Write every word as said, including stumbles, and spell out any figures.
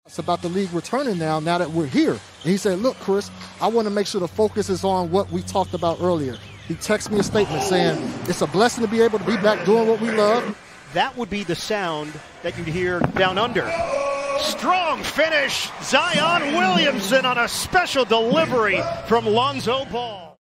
It's about the league returning now, now that we're here. And he said, look, Chris, I want to make sure the focus is on what we talked about earlier. He texted me a statement saying, it's a blessing to be able to be back doing what we love. That would be the sound that you'd hear down under. Strong finish. Zion Williamson on a special delivery from Lonzo Ball.